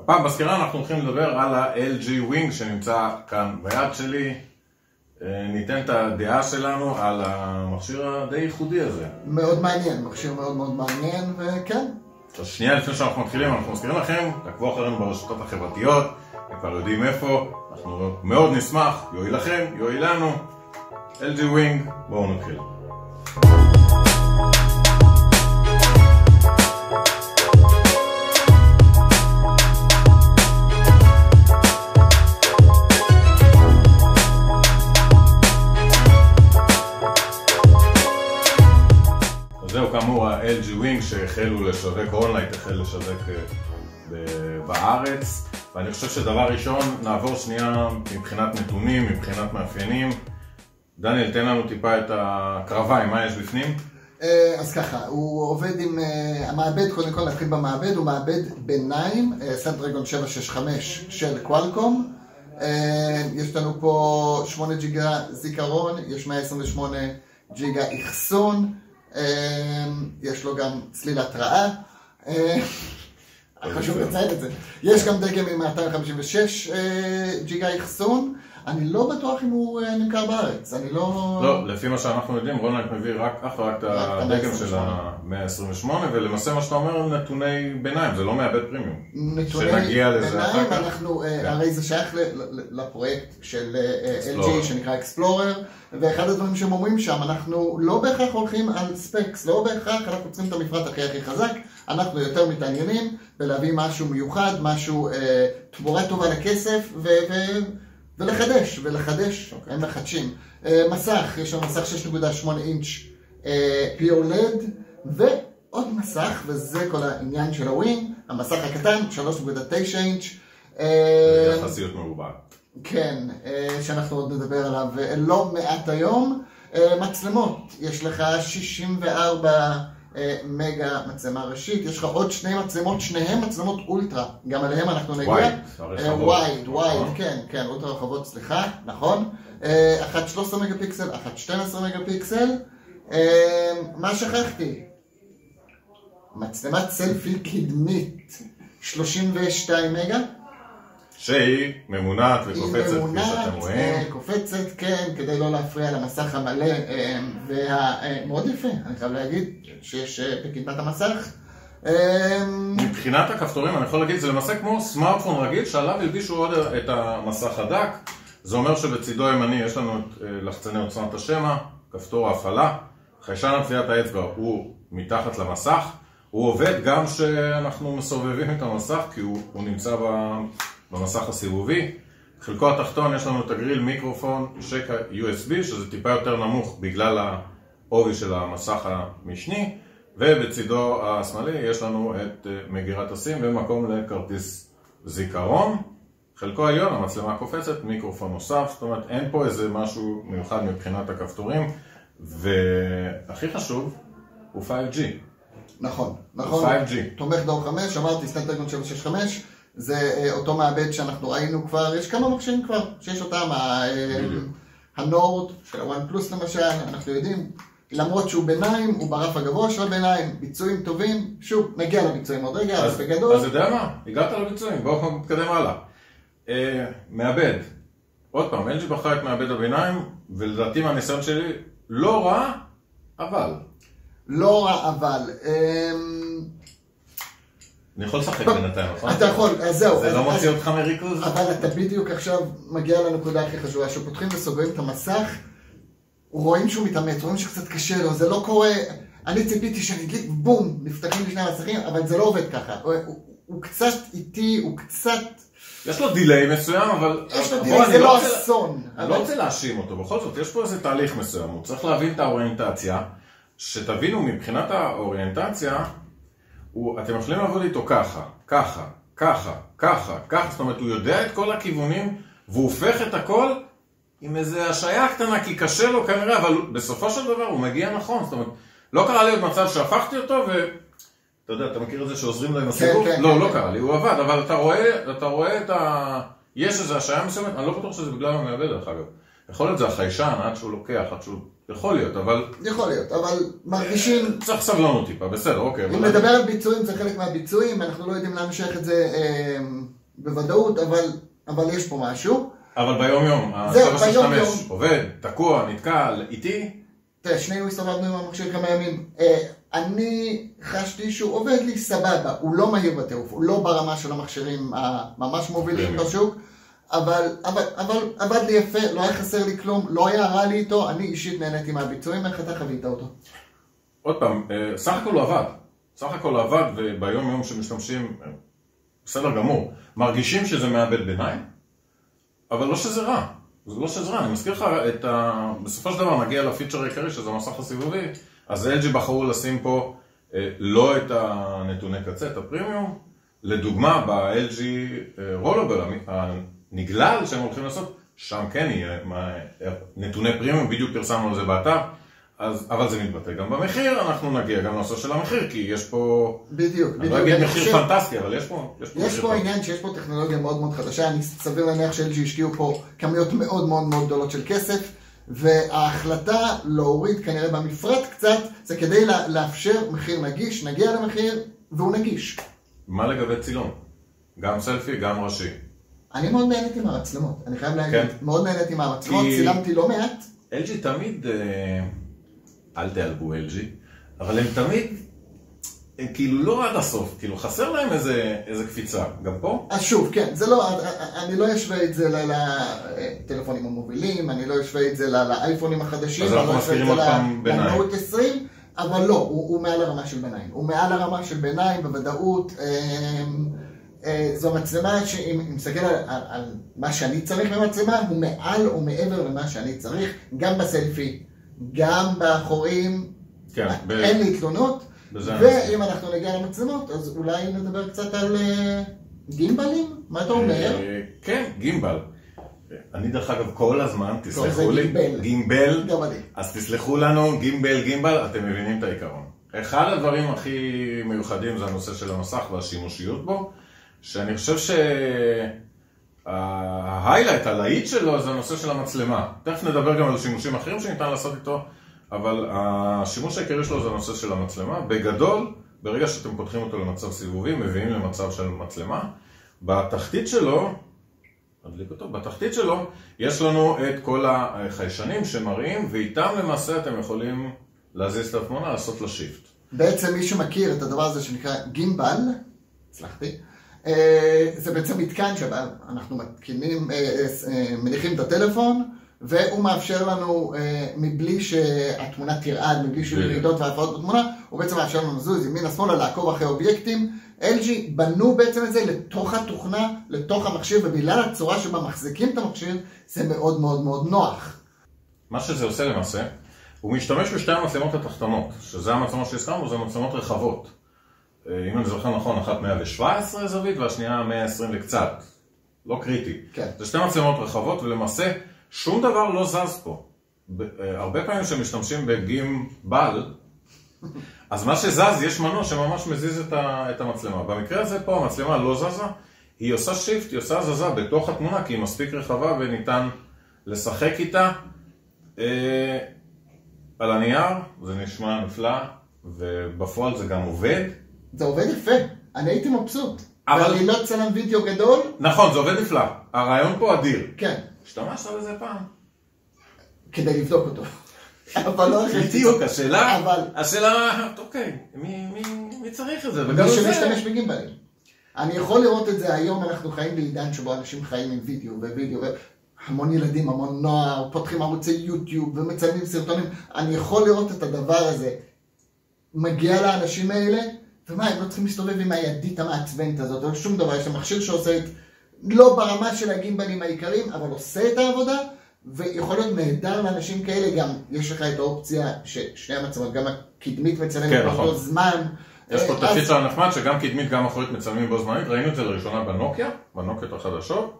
הפעם בסקירה אנחנו הולכים לדבר על ה-LG Wing שנמצא כאן ביד שלי. ניתן את הדעה שלנו על המכשיר הדי ייחודי הזה. מאוד מעניין, מכשיר מאוד מאוד מעניין, וכן. אז שנייה לפני שאנחנו מתחילים, אנחנו מזכירים לכם, תעקבו אחרינו ברשתות החברתיות, אתם כבר יודעים איפה, אנחנו מאוד נשמח, יועיל לכם, יועיל לנו. LG Wing, בואו נתחיל. זהו כאמור ה-LG Wing שהחלו לשווק אונליין, החל לשווק בארץ, ואני חושב שדבר ראשון נעבור שנייה מבחינת נתונים, מבחינת מאפיינים. דניאל, תן לנו טיפה את הקרביים, מה יש בפנים? אז ככה, הוא עובד עם המעבד, קודם כל נתחיל במעבד, הוא מעבד ביניים, סנאפדרגון 765 של קוואלקום. יש לנו פה 8 ג'יגה זיכרון, יש 128 ג'יגה אחסון, יש לו גם צליל התראה, חשוב לציין את זה. יש גם דגם עם 256 ג'יגה אחסון. אני לא בטוח אם הוא נמכר בארץ, אני לא... לא, לפי מה שאנחנו יודעים, רונלד מביא רק את הדגם של ה-128, ולמעשה מה שאתה אומר, נתוני ביניים, זה לא מעבד פרימיום. נתוני ביניים, אנחנו, הרי זה שייך לפרויקט של LG שנקרא Explorer, ואחד הדברים שהם אומרים שם, אנחנו לא בהכרח הולכים על ספקס, לא בהכרח אנחנו צריכים את המפרט הכי חזק, אנחנו יותר מתעניינים בלהביא משהו מיוחד, משהו תמורה טובה לכסף, ולחדש, הם מחדשים. מסך, יש לנו מסך 6.8 אינץ' POLED, ועוד מסך, וזה כל העניין של הווינג, המסך הקטן, 3.9 אינץ'. יחסיות מרובה. כן, שאנחנו עוד נדבר עליו לא מעט היום. מצלמות, יש לך 64 מגה מצלמה ראשית, יש לך עוד שני מצלמות, שניהם מצלמות אולטרה, גם עליהם אנחנו נגיע. ווייד, כן, אולטרה רחבות, סליחה, נכון. אחת 13 מגה פיקסל, אחת 12 מגה פיקסל. מה שכחתי? מצלמת סלפי קדמית, 32 מגה. שהיא ממונעת וקופצת, כפי שאתם רואים. קופצת, כן, כדי לא להפריע למסך המלא, ומאוד יפה, אני חייב להגיד שיש בקדמת המסך. מבחינת הכפתורים, אני יכול להגיד, זה למעשה כמו סמארטפון רגיל, שעליו ילבישו עוד את המסך הדק. זה אומר שבצידו הימני יש לנו את לחצני עוצמת השמע, כפתור ההפעלה, חיישן טביעת האצבע הוא מתחת למסך, הוא עובד גם שאנחנו מסובבים את המסך, כי הוא נמצא במסך הסיבובי. חלקו התחתון יש לנו את הגריל מיקרופון שקע USB, שזה טיפה יותר נמוך בגלל העובי של המסך המשני, ובצידו השמאלי יש לנו את מגירת הסים ומקום לכרטיס זיכרון. חלקו העליון, המצלמה הקופצת, מיקרופון נוסף, זאת אומרת אין פה איזה משהו מיוחד מבחינת הכפתורים, והכי חשוב הוא 5G. נכון, 5G. תומך דור 5, אמרתי סנאפדרגון 765, זה אותו מעבד שאנחנו ראינו כבר, יש כמה מכשירים כבר שיש אותם, הנורד של הוואן פלוס למשל, אנחנו יודעים, למרות שהוא ביניים, הוא ברף הגבוה של הביניים, ביצועים טובים, שוב, נגיע לביצועים עוד רגע, אז בגדול. אז יודע מה? הגעת לביצועים, בואו נתקדם הלאה. מעבד, עוד פעם, LG בחרה את מעבד הביניים, ולדעתי מהניסיון שלי, לא רע, אבל. לא רע, אבל. אני יכול לשחק בינתיים, נכון? אתה יכול, אז זהו. זה לא מוציא אותך מריכוז? אבל אתה בדיוק עכשיו מגיע לנקודה הכי חשובה, שפותחים וסוגרים את המסך, רואים שהוא מתאמץ, רואים שקצת קשה לו, זה לא קורה, אני ציפיתי שנדליק בום, נפתחים לשני המסכים, אבל זה לא עובד ככה, הוא קצת איטי, הוא קצת... יש לו דיליי מסוים, אבל... יש לו דיליי, זה לא אסון. אני לא רוצה להאשים אותו, בכל זאת, יש פה איזה תהליך מסוים, הוא צריך להבין את האוריינטציה, שתבינו מבחינת האוריינטציה, אתם יכולים לעבוד איתו ככה, זאת אומרת, הוא יודע את כל הכיוונים, והוא הופך את הכל עם איזו השעיה קטנה, כי קשה לו כנראה, אבל בסופו של דבר הוא מגיע נכון, זאת אומרת, לא קרה לי עוד מצב שהפכתי אותו, ואתה יודע, אתה מכיר את זה שעוזרים לו עם הסיבוב? לא קרה לי, הוא עבד, אבל אתה רואה את יש איזו השעיה מסוימת, אני לא בטוח שזה בגלל המעבד, דרך אגב. יכול להיות זה החיישן, עד שהוא לוקח, עד שהוא יכול להיות, אבל... יכול להיות, אבל מרגישים... צריך סבלנות טיפה, בסדר, אוקיי. אם נדבר על ביצועים, זה חלק מהביצועים, אנחנו לא יודעים להמשך את זה בוודאות, אבל יש פה משהו. אבל ביום יום, הסבא ששתמש עובד, תקוע, נתקע, איתי? תראה, שנינו הסתובבנו עם המכשיר כמה ימים. אני חשתי שהוא עובד לי סבבה, הוא לא מהיר בטירוף, הוא לא ברמה של המכשירים הממש מובילים בשוק, אבל עבד לי יפה, לא היה חסר לי כלום, לא היה רע לי איתו, אני אישית נהניתי מהביצועים, איך אתה חווית אותו? עוד פעם, סך הכל הוא עבד. סך הכל הוא עבד, וביום יום שמשתמשים, בסדר גמור, מרגישים שזה מאבד ביניים, אבל לא שזה רע. זה לא שזה רע, אני מזכיר לך בסופו של דבר נגיע לפיצ'ר העיקרי שזה המסך הסיבובי, אז LG בחרו לשים פה לא את הנתוני קצה, את הפרימיום, לדוגמה ב-LG רולובר, הנגלל שהם הולכים לעשות, שם כן יהיה נתוני פרימיום, בדיוק פרסמנו על זה באתר, אבל זה מתבטא גם במחיר, אנחנו נגיע גם לנושא של המחיר, כי יש פה... בדיוק. אני לא אגיד מחיר פנטסטי, אבל יש פה... יש פה עניין שיש פה טכנולוגיה מאוד מאוד חדשה, אני סביר להניח ש-LG השקיעו פה כמויות מאוד מאוד מאוד גדולות של כסף, וההחלטה להוריד כנראה במפרט קצת, זה כדי לאפשר מחיר נגיש, נגיע למחיר, והוא נגיש. מה לגבי צילום? גם סלפי, גם ראשי. אני מאוד נהניתי מהמצלמות, אני חייב להגיד, מאוד נהניתי מהמצלמות, צילמתי לא מעט. LG תמיד... אל תעלבו LG, אבל הם תמיד, הם כאילו לא עד הסוף, כאילו חסר להם איזה קפיצה, גם פה? אז שוב, כן, זה לא, אני לא אשווה את זה לטלפונים המובילים, אני לא אשווה את זה לאייפונים החדשים, אז אנחנו מזכירים עוד פעם ביניים. לנוט 20, אבל לא, הוא מעל הרמה של ביניים, הוא מעל הרמה של ביניים בוודאות, זו מצלמה שאם נסתכל על מה שאני צריך במצלמה, הוא מעל או מעבר למה שאני צריך, גם בסלפי. גם באחורים, כן, אין לי תלונות, ואם אנחנו נגיע למצלמות, אז אולי נדבר קצת על גימבלים? מה אתה אומר? כן, גימבל. אני דרך אגב כל הזמן, תסלחו לי, גימבל, אז תסלחו לנו, גימבל, אתם מבינים את העיקרון. אחד הדברים הכי מיוחדים זה הנושא של המסך והשימושיות בו, שאני חושב ההיילייט, הלהיט שלו, זה הנושא של המצלמה. תכף נדבר גם על שימושים אחרים שניתן לעשות איתו, אבל השימוש העיקרי שלו זה הנושא של המצלמה. בגדול, ברגע שאתם פותחים אותו למצב סיבובי, מביאים למצב של מצלמה. בתחתית שלו, בתחתית שלו, יש לנו את כל החיישנים שמראים, ואיתם למעשה אתם יכולים להזיז את התמונה, לעשות לה שיפט. בעצם מי שמכיר את הדבר הזה שנקרא גימבל, הצלחתי, זה בעצם מתקן שבה אנחנו מניחים את הטלפון, והוא מאפשר לנו, מבלי שהתמונה תרעד, מבלי שיהיו ירידות והפרעות בתמונה, הוא בעצם מאפשר לנו לזוז ימינה שמאלה, לעקוב אחרי אובייקטים. LG בנו בעצם את זה לתוך התוכנה, לתוך המכשיר, ובגלל הצורה שבה מחזיקים את המכשיר, זה מאוד מאוד מאוד נוח. מה שזה עושה למעשה, הוא משתמש בשתי המצלמות התחתונות, שזה המצלמות שהזכרנו, זה מצלמות רחבות. אם אני זוכר נכון, אחת 117 זווית והשנייה 120 לקצת. לא קריטי. כן. זה שתי מצלמות רחבות ולמעשה שום דבר לא זז פה. הרבה פעמים שמשתמשים בגימבל, אז מה שזז, יש מנוע שממש מזיז את המצלמה. במקרה הזה פה המצלמה לא זזה, היא עושה שיפט, היא עושה זזה בתוך התמונה, כי היא מספיק רחבה וניתן לשחק איתה. על הנייר זה נשמע נפלא, ובפועל זה גם עובד. זה עובד יפה, אני הייתי מבסוט. ואני לא צלם וידאו גדול. נכון, זה עובד נפלא. הרעיון פה אדיר. כן. השתמשת בזה פעם? כדי לבדוק אותו. אבל לא הכי בדיוק, השאלה, אוקיי, מי צריך את זה? וגם שמשתמש בגימבלים. אני יכול לראות את זה היום, אנחנו חיים בעידן שבו אנשים חיים עם וידאו, המון ילדים, המון נוער, פותחים ערוצי יוטיוב ומצלמים סרטונים. אני יכול לראות את הדבר הזה. מגיע לאנשים האלה, ומה, הם לא צריכים להסתובב עם הידית המעצבנת הזאת, או שום דבר, יש מכשיר שעושה את, לא ברמה של הגימבלים העיקריים, אבל עושה את העבודה, ויכול להיות נהדר לאנשים כאלה, גם יש לך את האופציה ששני המצלמות, גם הקדמית מצלמת באותו זמן. יש פה תפקיד של נחמד, שגם קדמית, גם אחורית מצלמים בו זמנית, ראינו את זה לראשונה בנוקיות החדשות,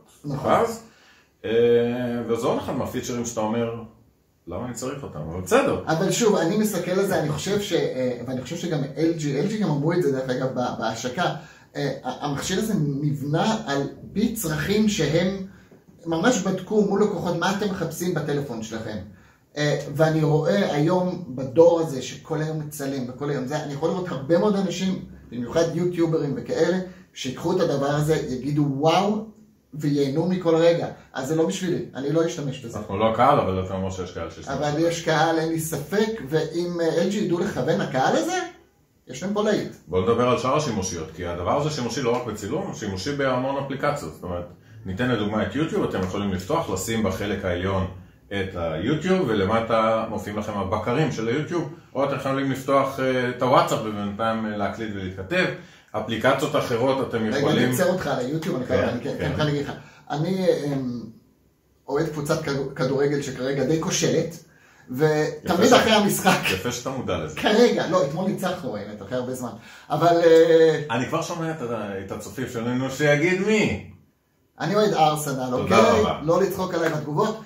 וזה עוד אחד מהפיצ'רים שאתה אומר, למה אני צריך אותם? אבל בסדר. אבל שוב, אני מסתכל על זה, ואני חושב שגם LG גם אמרו את זה דרך אגב בהשקה, המכשיר הזה נבנה על פי צרכים שהם ממש בדקו מול לקוחות מה אתם מחפשים בטלפון שלכם. ואני רואה היום בדור הזה שכל היום מצלם וכל היום זה, אני יכול לראות הרבה מאוד אנשים, במיוחד יוטיוברים וכאלה, שיקחו את הדבר הזה, יגידו וואו, וייהנו מכל רגע. אז זה לא בשבילי, אני לא אשתמש בזה. אנחנו לא קהל, אבל אתה אומר שיש קהל שיש. אבל יש קהל, אין לי ספק, ואם LG ידעו לכוון הקהל הזה, יש להם פה להיט. בואו נדבר על שאר השימושיות, כי הדבר הזה שימושי לא רק בצילום, שימושי בהמון אפליקציות. זאת אומרת, ניתן לדוגמה את יוטיוב, אתם יכולים לפתוח, לשים בחלק העליון את היוטיוב, ולמטה מופיעים לכם הבקרים של היוטיוב, או אתם יכולים לפתוח את הוואטסאפ ובינתיים להקליט ולהתכתב. אפליקציות אחרות אתם יכולים... רגע, אני אצר אותך על היוטיוב, אני חייב להגיד לך. אני אוהד קבוצת כדורגל שכרגע די כושלת, ותמיד אחרי המשחק... יפה שאתה מודע לזה. כרגע, לא, אתמול ניצחנו, האמת, אחרי הרבה זמן. אבל... אני כבר שומע את הצופים שלנו שיגיד מי. אני אוהד ארסנל, אוקיי? לא לצחוק עליי בתגובות.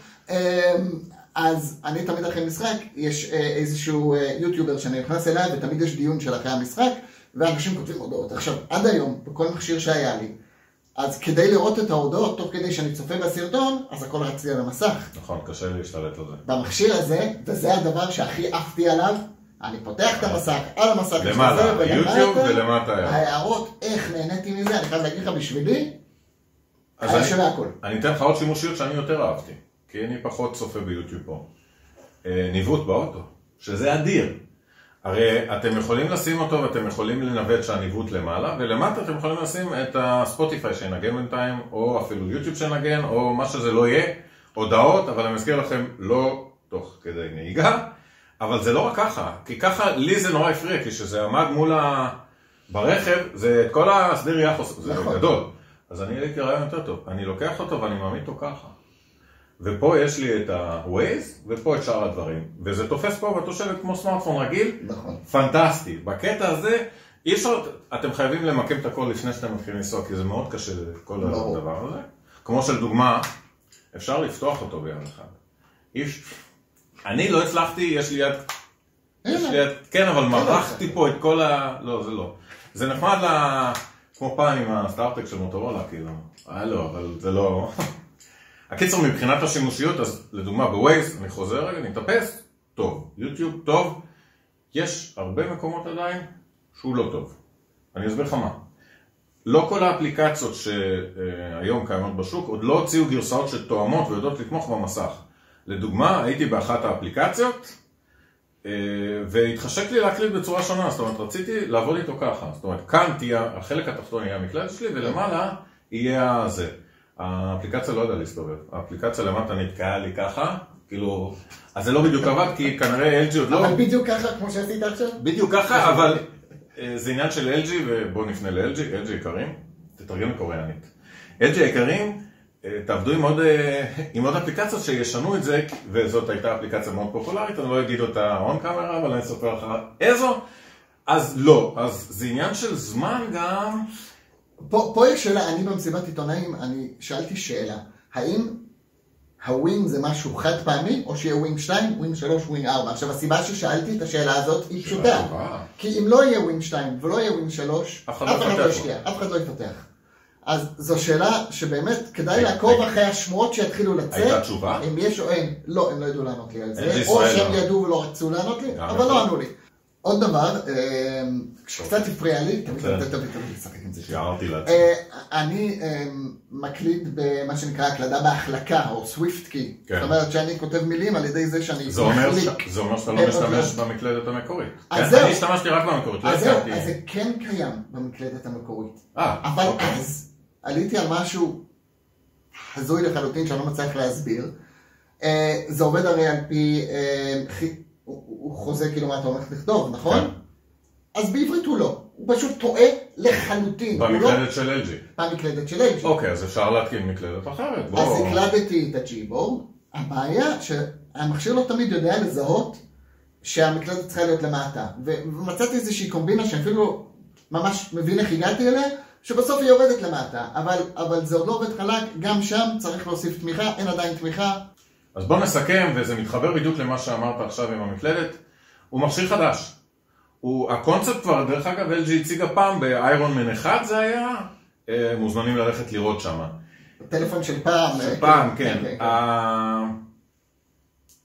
אז אני תמיד אחרי משחק, יש איזשהו יוטיובר שאני נכנס אליי, ותמיד יש דיון של אחרי המשחק, ואנשים כותבים הודעות. עכשיו, עד היום, בכל מכשיר שהיה לי, אז כדי לראות את ההודעות, תוך כדי שאני צופה בסרטון, אז הכל רץ לי על המסך. נכון, קשה להשתלט על זה. במכשיר הזה, וזה הדבר שהכי עפתי עליו, אני פותח את המסך, על המסך, למעלה, יוטיוב ולמטה. ההערות, איך נהניתי מזה, אני חייב להגיד לך בשבילי, היה שווה הכל. אני אתן לך עוד שימושיות שאני יותר אהבתי, כי אני פחות צופה ביוטיוב פה. ניווט באוטו, שזה אדיר. הרי אתם יכולים לשים אותו ואתם יכולים לנווט שהניווט למעלה, ולמטה אתם יכולים לשים את הספוטיפיי שנגן בינתיים, או אפילו יוטיוב שנגן, או מה שזה לא יהיה, הודעות, אבל אני מזכיר לכם, לא תוך כדי נהיגה, אבל זה לא רק ככה, כי ככה לי זה נורא הפריע, כי שזה עמד מול ברכב, זה את כל הסדר יחוס, זה גדול. אז אני הייתי רעיון יותר טוב, אני לוקח אותו ואני מעמיד אותו ככה. ופה יש לי את ה-Waze, ופה את שאר הדברים. וזה תופס פה בתושבת כמו סמארטפון רגיל. נכון. פנטסטי. בקטע הזה, אי אפשר, אתם חייבים למקם את הכל לפני שאתם מתחילים לנסוע, כי זה מאוד קשה כל הדבר הזה. כמו של דוגמה, אפשר לפתוח אותו ביום אחד. אני לא הצלחתי, יש לי יד, כן, אבל מרחתי פה את כל לא, זה לא. זה נחמד כמו פעם עם הסטארטק של מוטורולה, כאילו. לא, אבל זה לא... הקיצר מבחינת השימושיות, אז לדוגמה בווייז, אני חוזר רגע, נתאפס, טוב, יוטיוב, טוב, יש הרבה מקומות עדיין שהוא לא טוב. אני אסביר לך מה. לא כל האפליקציות שהיום קיימות בשוק, עוד לא הוציאו גרסאות שתואמות ויודעות לתמוך במסך. לדוגמה, הייתי באחת האפליקציות, והתחשק לי להקליט בצורה שונה, זאת אומרת, רציתי לעבוד איתו ככה. זאת אומרת, כאן תהיה, החלק התחתון יהיה המקלט שלי, ולמעלה יהיה זה. האפליקציה לא יודע להסתובב, האפליקציה למטה נתקעה לי ככה, כאילו, אז זה לא בדיוק עבד, כי כנראה LG עוד לא... אבל בדיוק ככה, כמו שעשית עכשיו? בדיוק ככה, אבל זה עניין של LG, ובואו נפנה ל-LG, LG יקרים, תתרגם לקוריאנית. LG יקרים, תעבדו עם עוד אפליקציות שישנו את זה, וזאת הייתה אפליקציה מאוד פופולרית, אני לא אגיד אותה און קאמרה, אבל אני אספר לך איזו, אז לא, אז זה עניין של זמן גם... פה יש שאלה, אני במסיבת עיתונאים, אני שאלתי שאלה, האם הווינג זה משהו חד פעמי, או שיהיה ווינג 2, ווינג 3, ווינג 4? עכשיו, הסיבה ששאלתי את השאלה הזאת היא פשוטה, כי אם לא יהיה ווינג 2 ולא יהיה ווינג 3, אף אחד לא יפתח. אז זו שאלה שבאמת כדאי לעקוב אחרי השמועות שיתחילו לצאת. הייתה תשובה? אם יש או אין, לא, הם לא ידעו לענות לי על זה, או שהם ידעו ולא רצו לענות לי, אבל לא ענו לי. עוד דבר, קצת הפריע לי, תמיד לשחק עם זה. שיערתי לעצמי. אני מקליט במה שנקרא הקלדה בהחלקה, או סוויפט קי. זאת אומרת שאני כותב מילים על ידי זה שאני מחליק. זה אומר שאתה לא משתמש במקלדת המקורית. אז זהו. אני השתמשתי רק במקורית. אז זהו, אז זה כן קיים במקלדת המקורית. אבל אז עליתי על משהו הזוי לחלוטין שאני לא מצליח להסביר. זה עובד הרי על פי... הוא חוזה כאילו מה אתה הולך לכתוב, נכון? אז בעברית הוא לא. הוא פשוט טועה לחלוטין. במקלדת של LG. במקלדת של LG. אוקיי, אז אפשר להתקין מקלדת אחרת. אז הקלדתי את הג'יבורד. הבעיה שהמכשיר לא תמיד יודע לזהות שהמקלדת צריכה להיות למטה. ומצאתי איזושהי קומבינה שאפילו ממש מבין איך הגעתי אליה, שבסוף היא יורדת למטה. אבל זה עוד לא עובד חלק, גם שם צריך להוסיף תמיכה, אין עדיין תמיכה. אז בוא נסכם, וזה מתחבר בדיוק למה שאמרת עכשיו עם המקלדת. הוא מכשיר חדש. הקונספט כבר, דרך אגב, LG הציגה פעם באיירון מן 1 זה היה, מוזמנים ללכת לראות שם. הטלפון של פעם. של פעם, כן.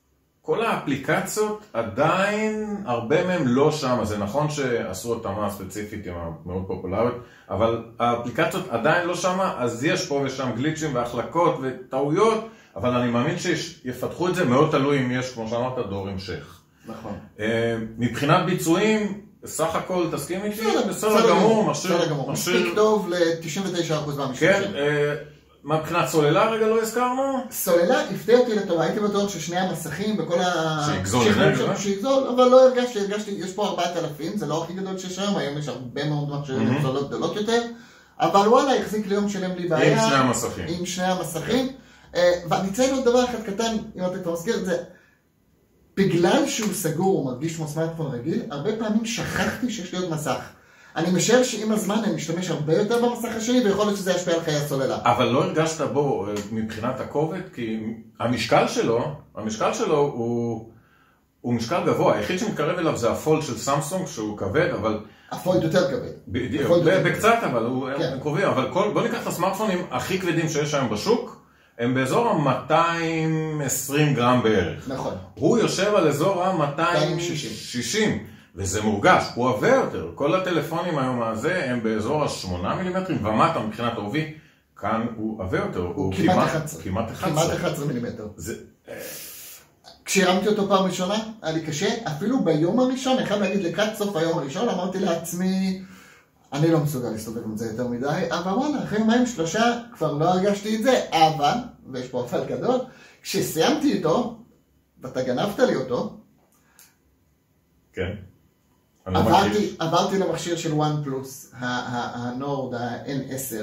כל האפליקציות עדיין, הרבה מהם לא שם. זה נכון שעשו התאמה ספציפית עם המאוד פופולריות, אבל האפליקציות עדיין לא שם, אז יש פה ושם גליצ'ים והחלקות וטעויות, אבל אני מאמין שיפתחו את זה, מאוד תלוי אם יש, כמו שאמרת, דור המשך. נכון. מבחינת ביצועים, סך הכל תסכים איתי? בסדר גמור, מכשיר... מספיק טוב ל-99% מהמשתמשים. כן, מה מבחינת סוללה רגע לא הזכרנו? סוללה הפתיע אותי לטובה, הייתי בטוח ששני המסכים וכל שיגזול אנרגיה? שיגזול, אבל לא הרגשתי, יש פה 4,000, זה לא הכי גדול שיש היום יש הרבה מאוד מכשירים סוללות גדולות יותר, אבל וואלה, החזיק ליום שלם לי בעיה. עם שני המסכים. עם שני המסכים, ואני אציין עוד דבר אחד קטן, אם אתה כבר מזכיר את זה, בגלל שהוא סגור, הוא מרגיש כמו סמארטפון רגיל, הרבה פעמים שכחתי שיש לי עוד מסך. אני משער שעם הזמן אני משתמש הרבה יותר במסך השני, ויכול להיות שזה ישפיע על חיי הסוללה. אבל לא הרגשת בו מבחינת הכובד, כי המשקל שלו הוא משקל גבוה. היחיד שמתקרב אליו זה הפולד של סמסונג, שהוא כבד, אבל... הפולד יותר כבד. בדיוק, בקצת, אבל הוא קרובים. אבל בוא ניקח את הסמארטפונים הכי כבדים שיש היום בשוק, הם באזור ה-220 גרם בערך. נכון. הוא יושב על אזור ה-260. וזה מורגש, הוא עבה יותר. כל הטלפונים היום הזה הם באזור ה-8 מילימטרים ומטה מבחינת עובי. כאן הוא עבה יותר, הוא כמעט 11. כמעט 11 מילימטר. כשהרמתי אותו פעם ראשונה, היה לי קשה. אפילו ביום הראשון, אני חייב להגיד לקראת סוף היום הראשון, אמרתי לעצמי, אני לא מסוגל להסתובב עם זה יותר מדי, אבל וואלה, אחרי יומיים 3 כבר לא הרגשתי את זה, אבל, ויש פה אבל גדול, כשסיימתי איתו, ואתה גנבת לי אותו, כן. עברתי למכשיר של וואן פלוס, הנורד, ה-N10,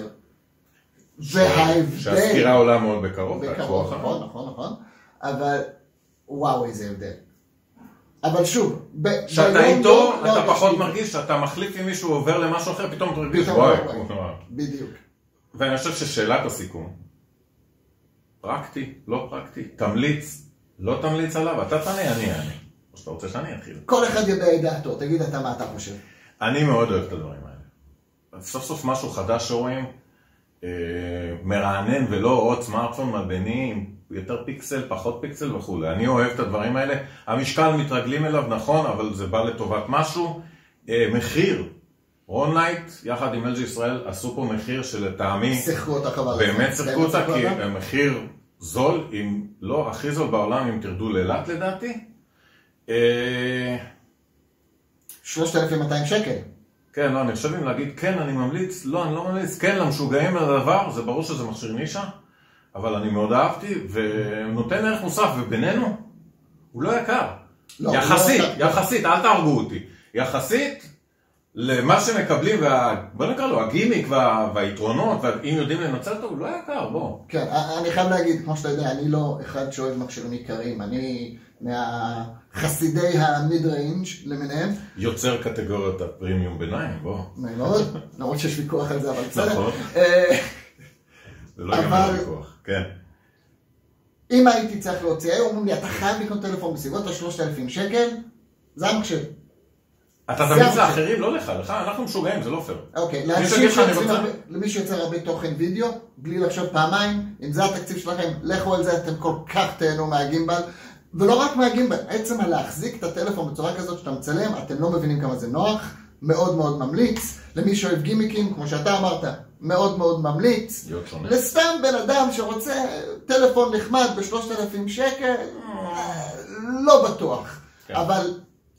שהסקירה עולה מאוד בקרוב. נכון, אבל וואו איזה הבדל. אבל שוב, שאתה איתו, אתה פחות מרגיש, שאתה מחליף עם מישהו עובר למשהו אחר, פתאום אתה מרגיש וואי. בדיוק. ואני חושב ששאלת הסיכום, פרקטי, לא פרקטי, תמליץ, לא תמליץ עליו, אתה תענה, אני אענה. או שאתה רוצה שאני אתחיל. כל אחד ידע את דעתו, תגיד אתה מה אתה חושב. אני מאוד אוהב את הדברים האלה. סוף סוף משהו חדש שרואים, מרענן ולא עוד סמארטפון מלבני, עם יותר פיקסל, פחות פיקסל וכו'. אני אוהב את הדברים האלה. המשקל מתרגלים אליו, נכון, אבל זה בא לטובת משהו. מחיר. רונלייט, יחד עם LG ישראל, עשו פה מחיר שלטעמי... שיחקו אותה חבל. באמת שיחקו אותה, כי המחיר זול, אם לא הכי זול בעולם, אם תרדו לאילת לדעתי. 3,200 שקל. כן, לא, אני חושב אם להגיד כן, אני ממליץ, לא, אני לא ממליץ, כן, למשוגעים על הדבר, זה ברור שזה מכשיר נישה, אבל אני מאוד אהבתי, ונותן ערך מוסף, ובינינו, הוא לא יקר. יחסית, אל תהרגו אותי. יחסית למה שמקבלים, בוא נקרא לו, הגימיק והיתרונות, ואם יודעים לנצל אותו, הוא לא יקר, בוא. כן, אני חייב להגיד, כמו שאתה יודע, אני לא אחד שאוהב מכשירים יקרים, אני מהחסידי המיד ריינג' למיניהם. יוצר קטגוריות הפרימיום ביניים, בוא. מאוד, למרות שיש ויכוח על זה, אבל בסדר. נכון. זה לא יגמר ויכוח, כן. אם הייתי צריך להוציא, היו אומרים לי, אתה חייב לקנות טלפון בסביבות ה-3,000 שקל, זה המחשב. אתה תמיד לאחרים, לא לך, אנחנו משוגעים, זה לא פייר. אוקיי, למי שיוצר הרבה תוכן וידאו, בלי לחשוב פעמיים, אם זה התקציב שלכם, לכו על זה, אתם כל כך תהנו מהגימבל, ולא רק מהגימבל, עצם להחזיק את הטלפון בצורה כזאת שאתה מצלם, אתם לא מבינים כמה זה נוח, מאוד מאוד ממליץ, למי שאוהב גימיקים, כמו שאתה אמרת, מאוד מאוד ממליץ, לסתם בן אדם שרוצה טלפון נחמד ב3,000 שקל, לא בטוח, אבל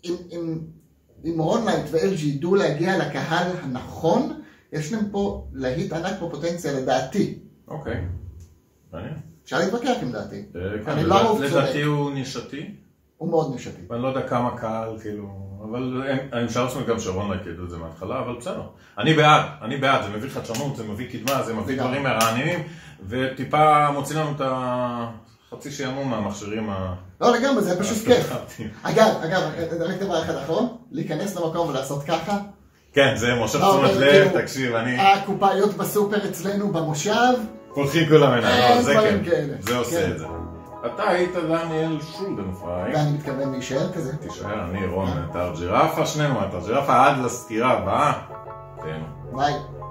אם רונלייט ו-LG ידעו להגיע לקהל הנכון, יש להם פה להיט ענק בפוטנציה לדעתי. אוקיי, מעניין. אפשר להתווכח עם דעתי. לדעתי הוא נישתי. הוא מאוד נישתי. ואני לא יודע כמה קהל, כאילו, אבל אני משאר לעצמי גם שרונלייט ידעו את זה מההתחלה, אבל בסדר. אני בעד, זה מביא חדשנות, זה מביא קדמה, זה מביא דברים מרעננים, וטיפה מוציא לנו את חצי שיעמום מהמכשירים לא, לגמרי, זה פשוט כיף. אגב, רק דבר אחד אחרון, להיכנס למקום ולעשות ככה. כן, זה מושב תשומת לב, תקשיב, הקופאיות בסופר אצלנו במושב. פולחים כולם עיניים, זה כן, כאלה. זה עושה את זה. אתה היית דניאל שולדנפריי. ואני מתכוון להישאר כזה. תישאר, אני רון, אתר ג'ירפה, שנינו אתר ג'ירפה, עד לסקירה הבאה. ביי.